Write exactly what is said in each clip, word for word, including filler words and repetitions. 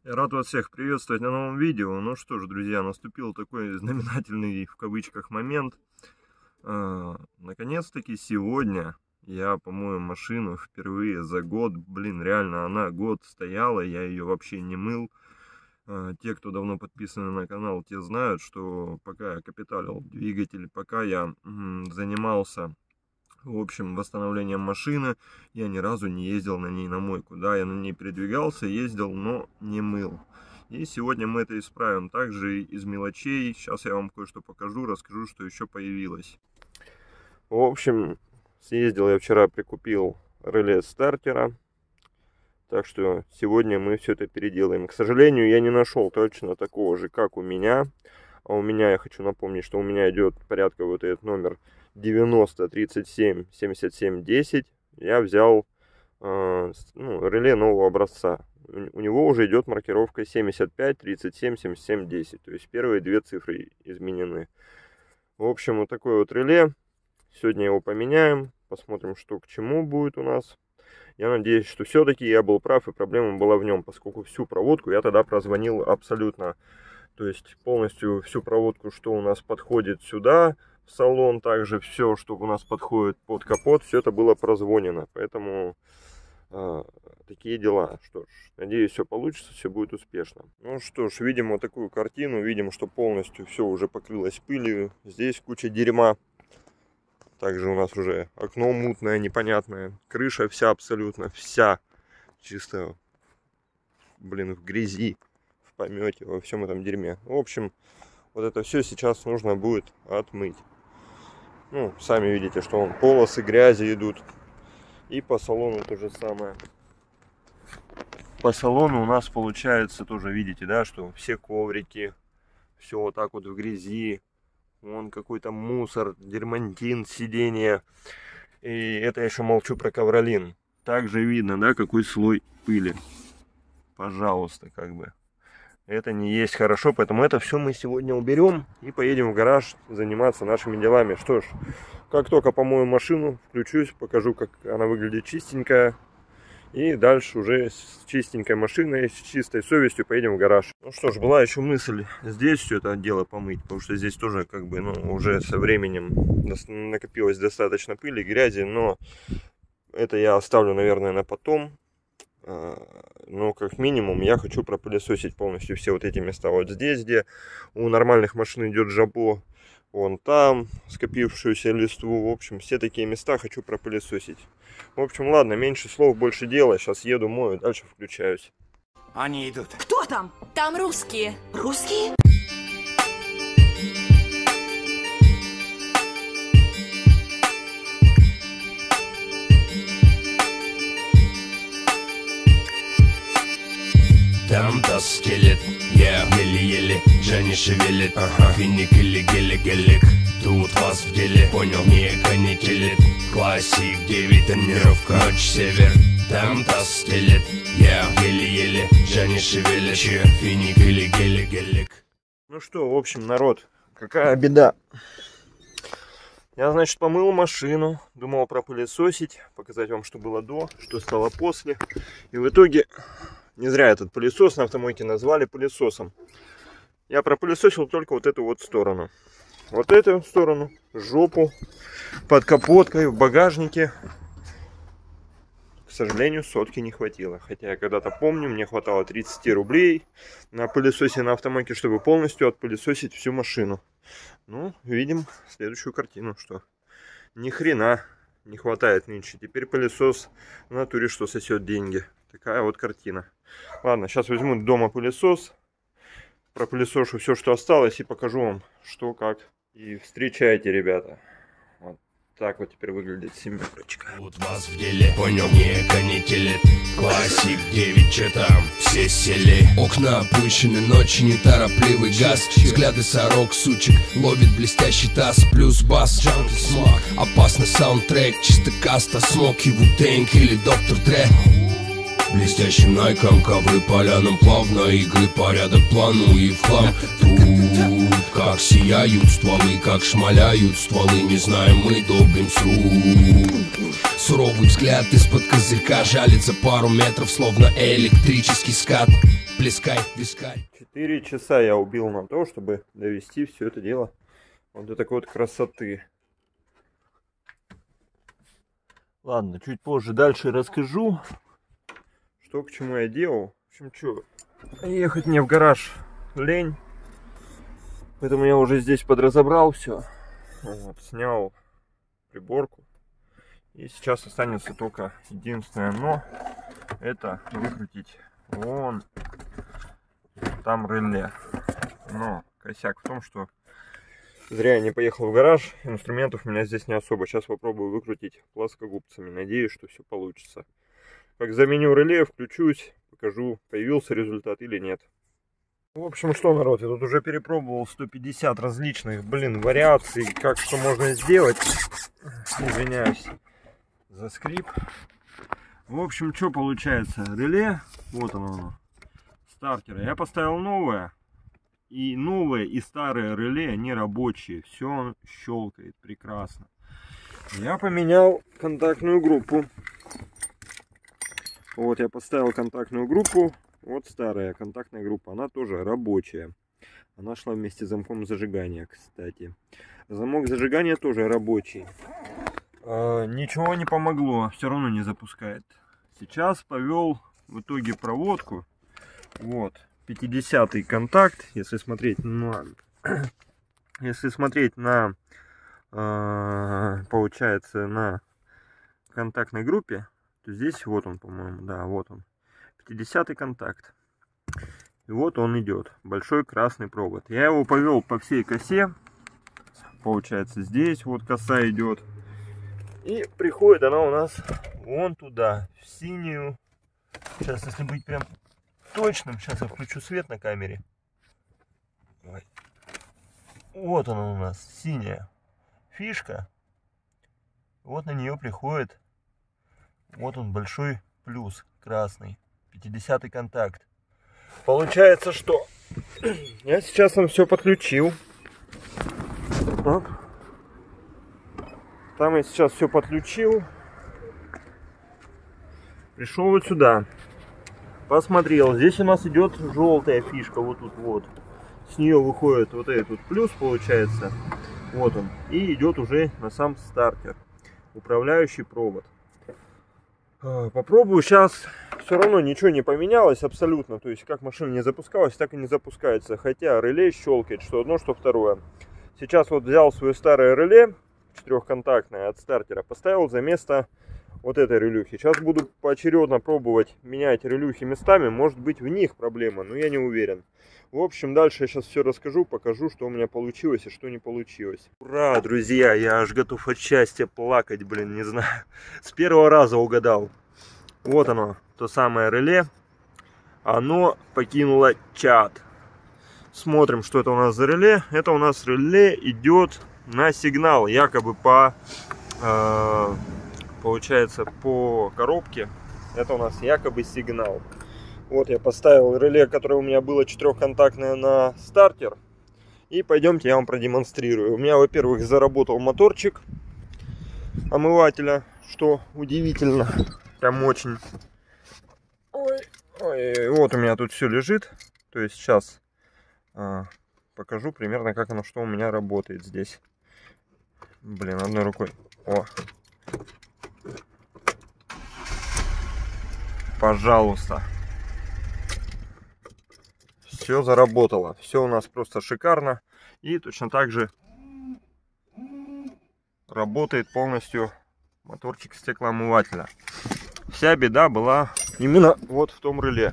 Я рад вас всех приветствовать на новом видео. Ну что ж, друзья, наступил такой знаменательный в кавычках момент. Наконец-таки сегодня я помою машину впервые за год. Блин, реально, она год стояла, я ее вообще не мыл. Те, кто давно подписаны на канал, те знают, что пока я капиталил двигатель, пока я занимался, в общем, восстановлением машины, я ни разу не ездил на ней на мойку. Да, я на ней передвигался, ездил, но не мыл. И сегодня мы это исправим. Также из мелочей. Сейчас я вам кое-что покажу, расскажу, что еще появилось. В общем, съездил я вчера, прикупил реле стартера. Так что сегодня мы все это переделаем. К сожалению, я не нашел точно такого же, как у меня. А у меня, я хочу напомнить, что у меня идет порядка вот этот номер девяносто тридцать семь семьдесят семь десять. Я взял э, ну, реле нового образца. У него уже идет маркировка семьдесят пять тридцать семь семьдесят семь десять. То есть первые две цифры изменены. В общем, вот такое вот реле. Сегодня его поменяем. Посмотрим, что к чему будет у нас. Я надеюсь, что все-таки я был прав и проблема была в нем, поскольку всю проводку я тогда прозвонил абсолютно. То есть полностью всю проводку, что у нас подходит сюда, в салон, также все, что у нас подходит под капот, все это было прозвонено. Поэтому э, такие дела. Что ж, надеюсь, все получится, все будет успешно. Ну что ж, видим вот такую картину. Видим, что полностью все уже покрылось пылью. Здесь куча дерьма. Также у нас уже окно мутное, непонятное. Крыша вся абсолютно, вся чисто, блин, в грязи, в помете, во всем этом дерьме. В общем, вот это все сейчас нужно будет отмыть. Ну, сами видите, что вон полосы грязи идут. И по салону то же самое. По салону у нас получается тоже, видите, да, что все коврики, все вот так вот в грязи. Вон какой-то мусор, дермантин, сиденье. И это я еще молчу про ковролин. Также видно, да, какой слой пыли. Пожалуйста, как бы. Это не есть хорошо, поэтому это все мы сегодня уберем и поедем в гараж заниматься нашими делами. Что ж, как только помою машину, включусь, покажу, как она выглядит чистенькая. И дальше уже с чистенькой машиной, с чистой совестью поедем в гараж. Ну что ж, была еще мысль здесь все это дело помыть, потому что здесь тоже как бы, ну, уже со временем накопилось достаточно пыли, грязи, но это я оставлю, наверное, на потом. Но как минимум я хочу пропылесосить полностью все вот эти места. Вот здесь, где у нормальных машин идет жабо, вон там скопившуюся листву. В общем, все такие места хочу пропылесосить. В общем, ладно, меньше слов, больше дела. Сейчас еду, мою, дальше включаюсь. Они идут. Кто там? Там русские. Русские? Там таз скелет, я yeah. еле-еле, Джани шевелит, ага. Финик или гелик-гелик, тут вас в деле, понял, не канителит. Классик, девять, тонировка, ночь, север. Там таз скелет, я yeah. еле-еле, Джани шевелит, финик или гелик-гелик. Ну что, в общем, народ, какая беда. Я, значит, помыл машину, думал пропылесосить, показать вам, что было до, что стало после. И в итоге... Не зря этот пылесос на автомойке назвали пылесосом. Я пропылесосил только вот эту вот сторону. Вот эту сторону, жопу, под капоткой, в багажнике. К сожалению, сотки не хватило. Хотя я когда-то помню, мне хватало тридцать рублей на пылесосе на автомойке, чтобы полностью отпылесосить всю машину. Ну, видим следующую картину, что ни хрена не хватает нынче. Теперь пылесос в натуре что сосет деньги. Такая вот картина. Ладно, сейчас возьму дома пылесос, пропылесошу все, что осталось, и покажу вам, что как. И встречайте, ребята. Вот так вот теперь выглядит семерочка. Вот вас в деле, понял, не канителит. Классик, девять, че там, все сели. Окна опущены, ночи, неторопливый газ. Взгляды сорок, сучек, ловит блестящий таз. Плюс бас, джанки, смог. Опасный саундтрек, чисто каста, смоки, вутенг или доктор Дре. Блестящим найком, ковры полянам плавно. Игры порядок, плану и в хлам. Тут как сияют стволы, как шмаляют стволы. Не знаем мы, долбим сру. Суровый взгляд из-под козырька жалится пару метров, словно электрический скат. плескай вискарь. Четыре часа я убил на то, чтобы довести все это дело вот до такой вот красоты. Ладно, чуть позже дальше расскажу, что к чему я делал. В общем, что, ехать мне в гараж лень, поэтому я уже здесь подразобрал все. Вот, снял приборку. И сейчас останется только единственное но, это выкрутить вон там реле. Но косяк в том, что зря я не поехал в гараж, инструментов у меня здесь не особо. Сейчас попробую выкрутить плоскогубцами, надеюсь, что все получится. Как заменю реле, включусь, покажу, появился результат или нет. В общем, что, народ, я тут уже перепробовал сто пятьдесят различных, блин, вариаций, как что можно сделать. Извиняюсь за скрип. В общем, что получается? Реле, вот оно, стартера. Я поставил новое. И новое, и старое реле, они рабочие. Все щелкает прекрасно. Я поменял контактную группу. Вот, я поставил контактную группу. Вот старая контактная группа, она тоже рабочая. Она шла вместе с замком зажигания, кстати. Замок зажигания тоже рабочий. А, ничего не помогло, все равно не запускает. Сейчас повел в итоге проводку. Вот, пятидесятый контакт. Если смотреть на, если смотреть на, а, получается, на контактной группе, то здесь вот он, по-моему, да, вот он. пятидесятый контакт. И вот он идет. Большой красный провод. Я его повел по всей косе. Получается, здесь вот коса идет. И приходит она у нас вон туда, в синюю. Сейчас, если быть прям точным, сейчас я включу свет на камере. Ой. Вот она у нас, синяя фишка. Вот на нее приходит. Вот он, большой плюс, красный. пятидесятый контакт. Получается, что я сейчас вам все подключил. Оп. Там я сейчас все подключил. Пришел вот сюда. Посмотрел. Здесь у нас идет желтая фишка. Вот тут вот. С нее выходит вот этот вот плюс, получается. Вот он. И идет уже на сам стартер. Управляющий провод. Попробую сейчас. Все равно ничего не поменялось абсолютно. То есть как машина не запускалась, так и не запускается. Хотя реле щелкает, что одно, что второе. Сейчас вот взял свое старое реле четырехконтактное от стартера, поставил за место вот этой релюхи. Сейчас буду поочередно пробовать менять релюхи местами. Может быть, в них проблема, но я не уверен. В общем, дальше я сейчас все расскажу, покажу, что у меня получилось и что не получилось. Ура, друзья, я аж готов от счастья плакать, блин, не знаю. С первого раза угадал. Вот оно, то самое реле. Оно покинуло чат. Смотрим, что это у нас за реле. Это у нас реле идет на сигнал, якобы по, э, получается, по коробке. Это у нас якобы сигнал. Вот я поставил реле, которое у меня было четырехконтактное, на стартер. И пойдемте, я вам продемонстрирую. У меня, во-первых, заработал моторчик омывателя, что удивительно. Прям очень. Ой, ой, вот у меня тут все лежит. То есть сейчас а, покажу примерно, как оно, что у меня работает здесь. Блин, одной рукой. О. Пожалуйста. Все заработало. Все у нас просто шикарно. И точно так же работает полностью моторчик стеклоомывателя. Вся беда была именно вот в том реле.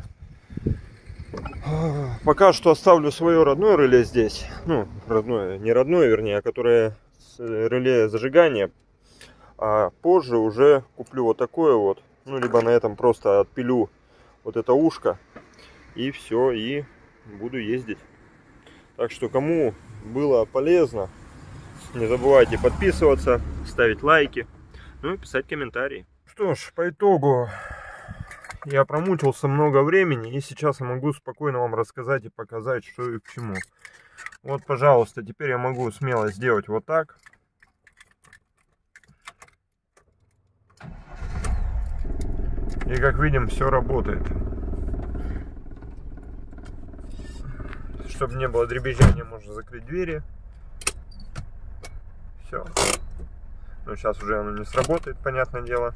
Пока что оставлю свое родное реле здесь. Ну, родное, не родное, вернее, а которое с реле зажигания. А позже уже куплю вот такое вот. Ну, либо на этом просто отпилю вот это ушко. И все, и буду ездить. Так что, кому было полезно, не забывайте подписываться, ставить лайки, ну и писать комментарии. Что ж, по итогу я промучился много времени, и сейчас я могу спокойно вам рассказать и показать, что и к чему. Вот, пожалуйста, теперь я могу смело сделать вот так. И как видим, все работает. чтобы не было дребезжания, можно закрыть двери. Все. Но сейчас уже оно не сработает, понятное дело.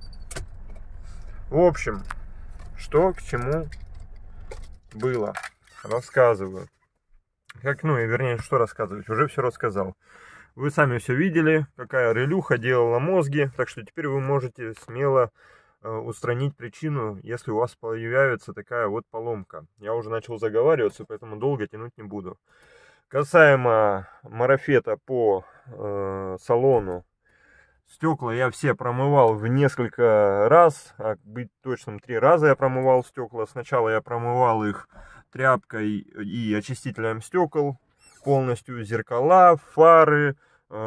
В общем, что к чему было, рассказываю. Как, ну и вернее, что рассказывать, уже все рассказал. Вы сами все видели, какая релюха делала мозги, так что теперь вы можете смело э, устранить причину, если у вас появится такая вот поломка. Я уже начал заговариваться, поэтому долго тянуть не буду. Касаемо марафета по э, салону, стекла я все промывал в несколько раз, а быть точным, три раза я промывал стекла. Сначала я промывал их тряпкой и очистителем стекол, полностью зеркала, фары,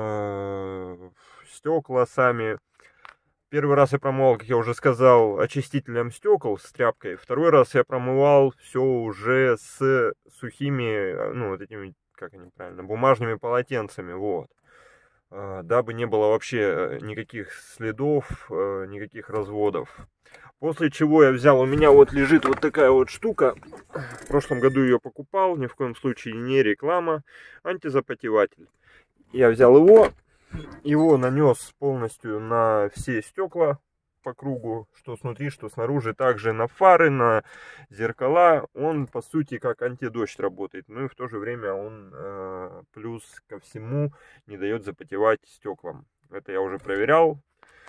э, стекла сами. Первый раз я промывал, как я уже сказал, очистителем стекол с тряпкой. Второй раз я промывал все уже с сухими, ну вот этими, как они правильно, бумажными полотенцами, вот. Дабы не было вообще никаких следов, никаких разводов. После чего я взял, у меня вот лежит вот такая вот штука. В прошлом году ее покупал, ни в коем случае не реклама. Антизапотеватель. Я взял его, его нанес полностью на все стекла по кругу, что снутри, что снаружи, также на фары, на зеркала. Он по сути как антидождь работает, ну и в то же время он э, плюс ко всему не дает запотевать стеклам. Это я уже проверял.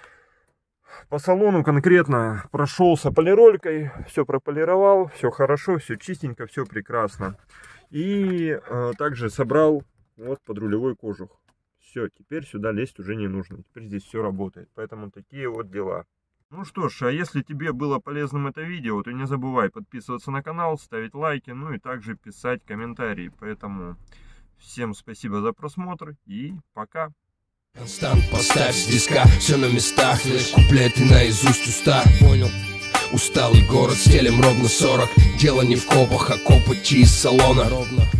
По салону конкретно прошелся полиролькой, все прополировал, все хорошо, все чистенько, все прекрасно. И э, также собрал вот подрулевой кожух. Все, теперь сюда лезть уже не нужно, теперь здесь все работает, поэтому такие вот дела. Ну что ж, а если тебе было полезным это видео, то не забывай подписываться на канал, ставить лайки, ну и также писать комментарии. Поэтому всем спасибо за просмотр и пока. Констант поставь с диска, все на местах, лишь куплеты наизусть уста. Понял? Усталый город, стелем ровно сорок. Дело не в копах, а копоти из салона. Ровно.